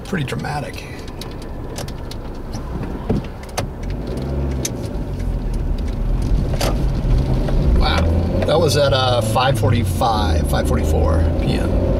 pretty dramatic. Wow, that was at 5:45, 5:44 p.m.